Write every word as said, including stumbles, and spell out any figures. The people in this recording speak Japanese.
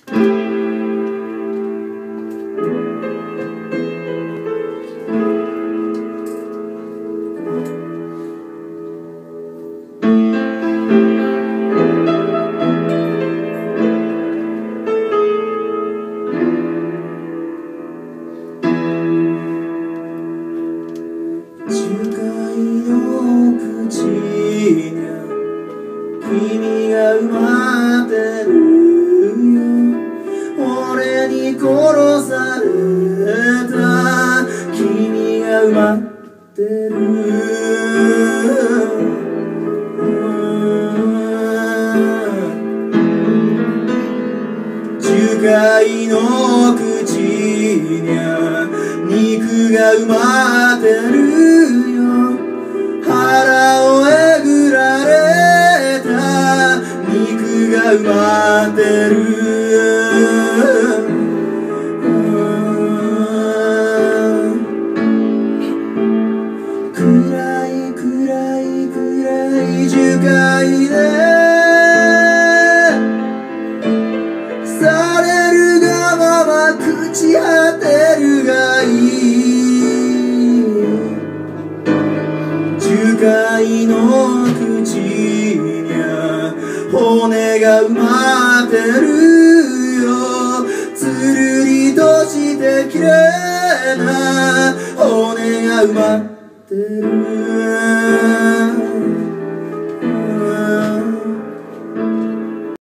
君が埋まってるよ。俺に殺された君が埋まってる。樹海の口にゃ肉が埋まってるよ。腹をえぐられた肉が埋まってる。暗い暗い暗い樹海でされるがまま朽ち果てるがいい。樹海の口にゃ骨が埋まってるよ。つるりとして綺麗な骨が埋まってる。